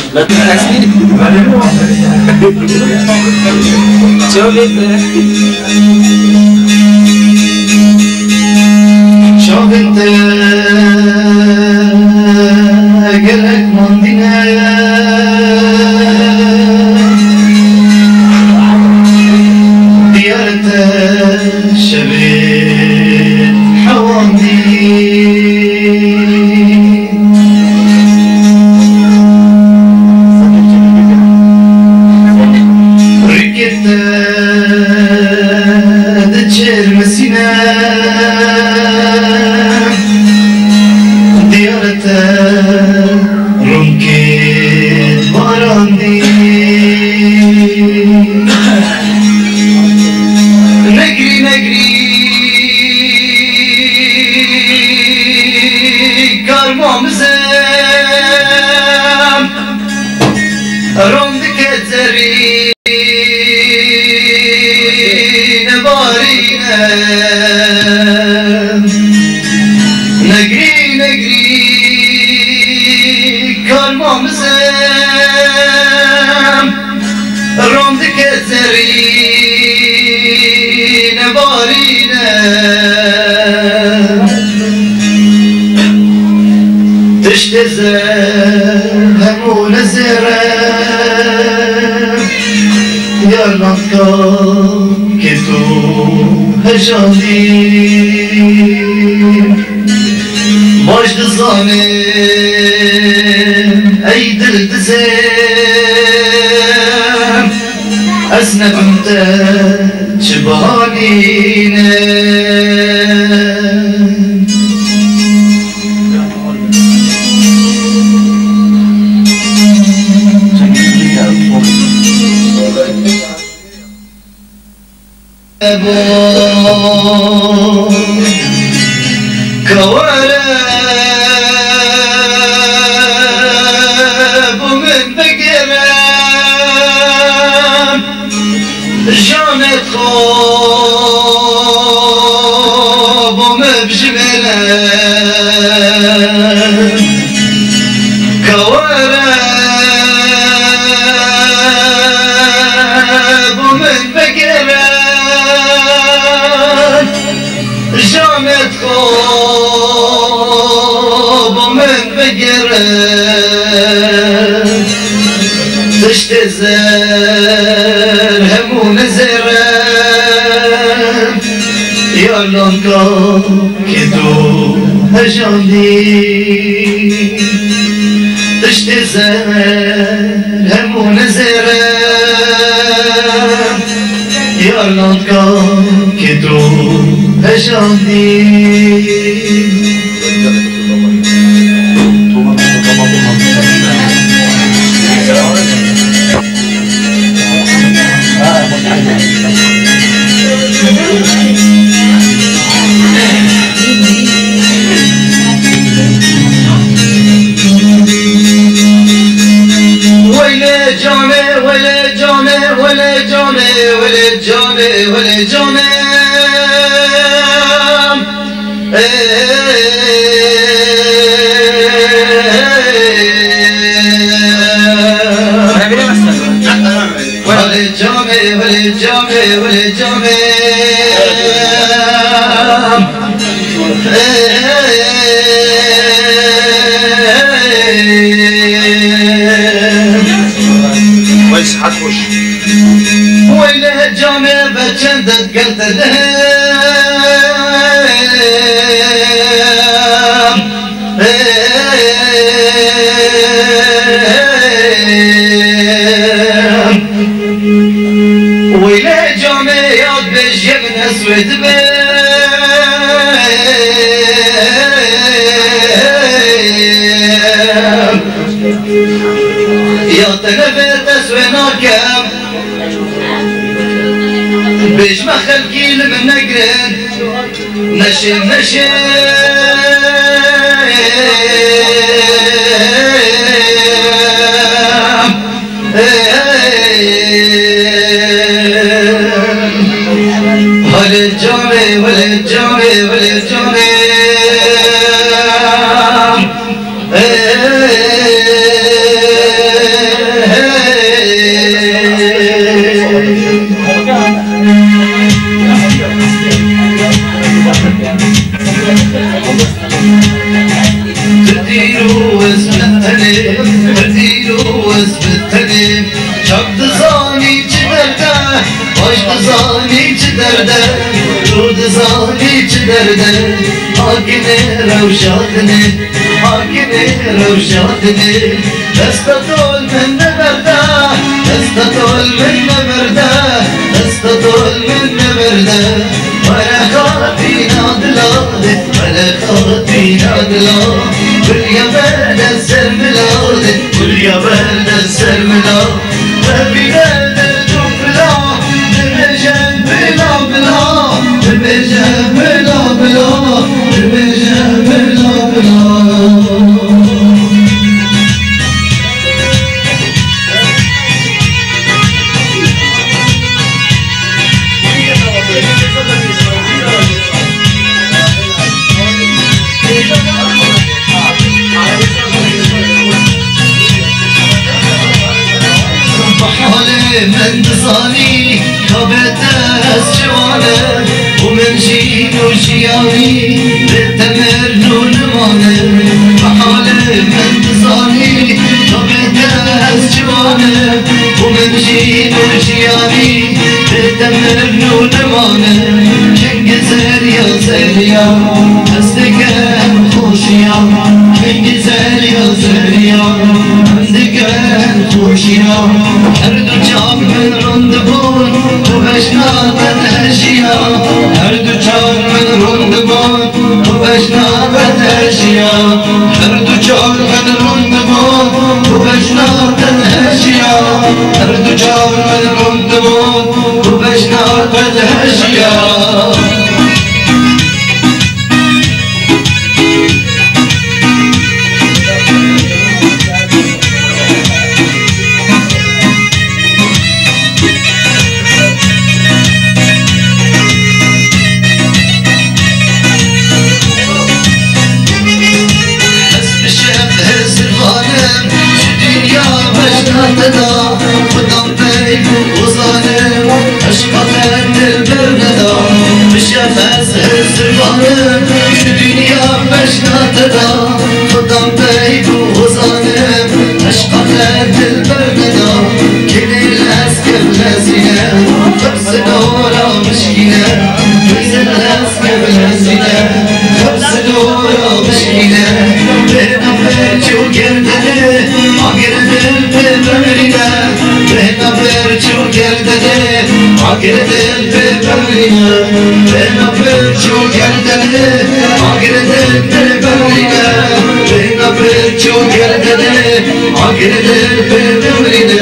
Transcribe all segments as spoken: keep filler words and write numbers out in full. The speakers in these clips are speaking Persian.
لا تحسني شوف انت قلك مندنا ديارة شبيل حوامي ركبت دجال مسينا ديارة رمكت باراندي نجري نجري كارمام زم رمدك الزري نبارينا نجري نجري كارمام زم رمدك الزري نبارينا تشتزه همون الزرم يا لطكا كتو هجاني باش دزانم اي دل دزم اسنب انت شبهانينا كوارب ومن بقرب جانت خوب ومبجملب كوارب ومن بقرب جامت خوب ومن بقرب تشتزر همون زرب يا لونكا كدو هجاني تشتزر همون زرب يا لونكا كدو هجاني ويلي جوني ويلي جوني ويلي جوني ويلي جوني ويلي جوني ويلي جوني ويلي جوني ويلي جوني ويس حتوش ويله جامي بچندت قلت لهم ويله جامي ياد بجيب نسود يا تنفت اسويناكم بيش ما خلقي من نقرن نشم نشم وللجامي وللجامي وللجامي هديلو وزبتني شق زاني جدرده باش زاني جدرده رود زاني جدرده هاكني روشاتني هاكني روشاتني دستطول من نبرده دستطول من نبرده دستطول من نبرده ولا خاطي نادلاده ولا خاطي نادلاده كل يا برد السرملاده كل يا برد السرملاده وبلاد الجفلا نبجن بلا بلا نبجن بلا بلا نبجن بلا بلا من تصاني كبتاس جوانه ومن جين وجياني بتمر نونمانه محاله من تصاني كبتاس جوانه ومن جين وجياني بتمر نونمانه كنج زريا زريا أصدقاء خوشيا كنج زريا زريا أصدقاء خوشيا هرد چار من رندبون تو بشنابت اشیا هرد چار من رندبون تو بشنابت اشیا هرد چار من رندبون تو بشنابت اشیا هرد چار من رندبون تو بشنابت اشیا خدام بيك وظالم عشقك البردة بشفاس الزرقانم شو دنيا مشناتدا خدام بيك وظالم عشقك البردة كل الأسكر لازنة خبز دورة مشكلة خبز الأسكر لازنة خبز دورة مشكلة بينا بيجو قردني عقردن ببرنا بينا بيجو قردني عقردن ببرنا بينا بيجو قردني عقردن ببرنا بينا بيجو قردني عقردن ببرنا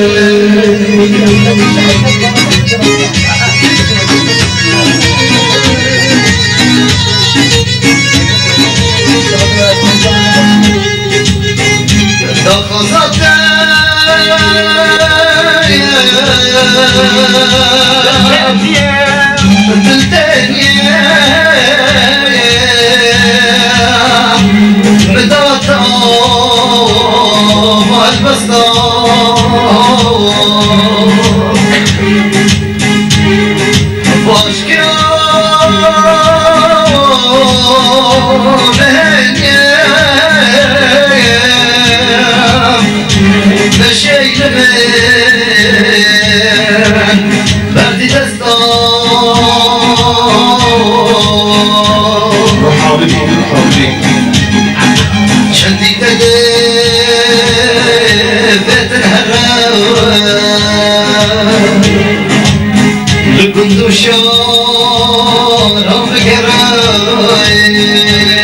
كنت شارم قراي